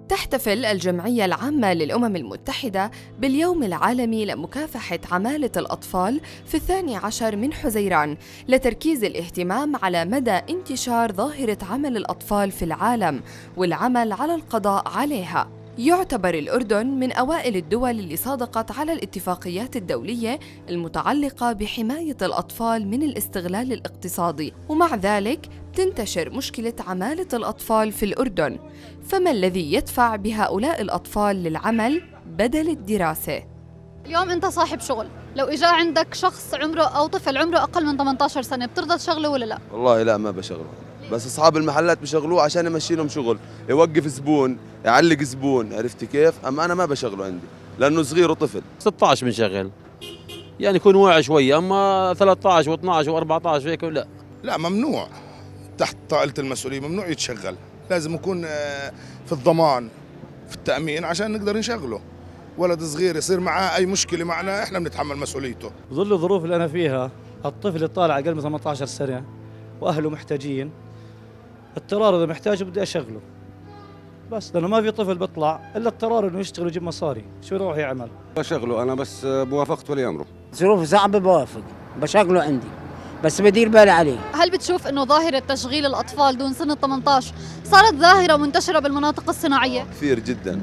تحتفل الجمعية العامة للأمم المتحدة باليوم العالمي لمكافحة عمالة الأطفال في 12 من حزيران لتركيز الاهتمام على مدى انتشار ظاهرة عمل الأطفال في العالم والعمل على القضاء عليها. يعتبر الأردن من أوائل الدول اللي صادقت على الاتفاقيات الدولية المتعلقة بحماية الأطفال من الاستغلال الاقتصادي، ومع ذلك تنتشر مشكلة عمالة الأطفال في الأردن. فما الذي يدفع بهؤلاء الأطفال للعمل بدل الدراسة؟ اليوم أنت صاحب شغل، لو إجا عندك شخص عمره أو طفل عمره أقل من 18 سنة بترضى تشغله ولا لا؟ والله لا، ما بشغله، بس أصحاب المحلات بشغلوه عشان يمشي لهم شغل، يوقف زبون، يعلق زبون، عرفتي كيف؟ أما أنا ما بشغله عندي لأنه صغير وطفل. 16 بنشغل، يعني يكون واعي شوي، أما 13 و12 و14 هيك لا. لا، ممنوع تحت طائلة المسؤولية، ممنوع يتشغل، لازم يكون في الضمان في التأمين عشان نقدر نشغله. ولد صغير يصير معاه أي مشكلة معنا إحنا بنتحمل مسؤوليته. بظل الظروف اللي أنا فيها، الطفل الطالع أقل من 18 سنة وأهله محتاجين، اضطرار إذا محتاجه بدي أشغله، بس لأنه ما في طفل بيطلع إلا اضطرار إنه يشتغل ويجيب مصاري، شو يروح يعمل؟ بشغله أنا بس بوافقة ولي أمره. ظروف صعبة بوافق، بشغله عندي بس بدير بالي عليه. هل بتشوف إنه ظاهرة تشغيل الأطفال دون سن 18 صارت ظاهرة منتشرة بالمناطق الصناعية؟ كثير جدا.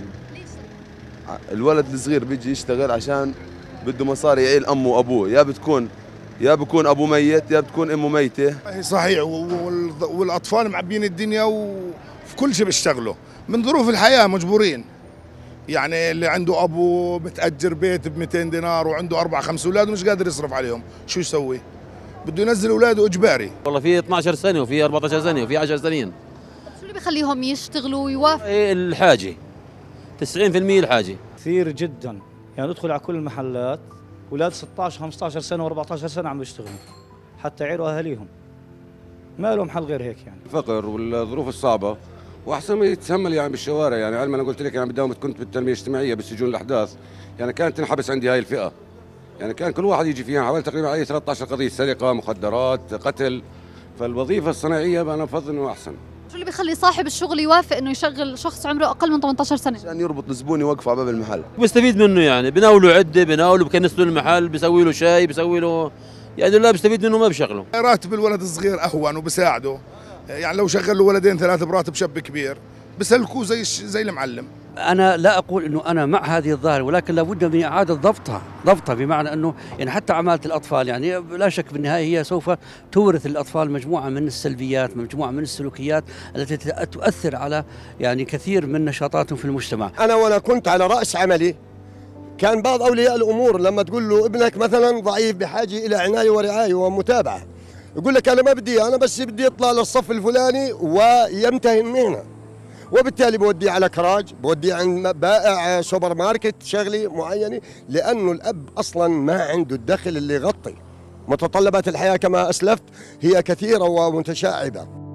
الولد الصغير بيجي يشتغل عشان بده مصاري يعيل أمه وأبوه، يا بكون أبوه ميت يا بتكون أمه ميتة. صحيح، والأطفال معبين الدنيا وفي كل شيء بيشتغلوا من ظروف الحياة، مجبورين. يعني اللي عنده أبوه متأجر بيت ب 200 دينار وعنده 4-5 أولاد ومش قادر يصرف عليهم، شو يسوي؟ بده ينزل أولاده إجباري. والله في 12 سنة وفي 14 سنة وفي 10 سنين. شو اللي بيخليهم يشتغلوا ويوافقوا؟ الحاجة 90% الحاجة. كثير جدا، يعني ندخل على كل المحلات أولاد 16 15 سنة و14 سنة عم بيشتغلوا حتى يعيروا أهاليهم، ما لهم حل غير هيك. يعني الفقر والظروف الصعبة، واحسن ما يتسمل يعني بالشوارع. يعني علما انا قلت لك يعني بداومة كنت بالتنمية الاجتماعية بالسجون الاحداث، يعني كانت تنحبس عندي هاي الفئة، يعني كان كل واحد يجي فيها حوالي تقريبا عليه 13 قضية سرقة، مخدرات، قتل. فالوظيفة الصناعية انا بفضل انه احسن. شو اللي بيخلي صاحب الشغل يوافق انه يشغل شخص عمره اقل من 18 سنة؟ عشان يربط الزبون يوقفه على باب المحل. بيستفيد منه، يعني بناوله عدة، بناوله بكنس له المحل، بيسوي له شاي، بيسوي له، يعني لا بيستفيد منه ما بشغله. راتب الولد الصغير أهون وبساعده، يعني لو شغل له ولدين 3 براتب شاب كبير بسلكوه زي المعلم. أنا لا أقول أنه أنا مع هذه الظاهرة، ولكن لابد من إعادة ضبطها بمعنى أنه يعني حتى عمالة الأطفال، يعني لا شك بالنهاية هي سوف تورث الأطفال مجموعة من السلبيات، مجموعة من السلوكيات التي تؤثر على يعني كثير من نشاطاتهم في المجتمع. وأنا كنت على رأس عملي، كان بعض أولياء الأمور لما تقول له ابنك مثلا ضعيف بحاجة إلى عناية ورعاية ومتابعة، يقول لك أنا ما بدي، أنا بس بدي يطلع للصف الفلاني ويمتهن مهنة، وبالتالي بوديه على كراج، بوديه عند بائع سوبر ماركت شغلة معينة، لأنه الأب أصلا ما عنده الدخل اللي يغطي متطلبات الحياة. كما أسلفت هي كثيرة ومتشعبة.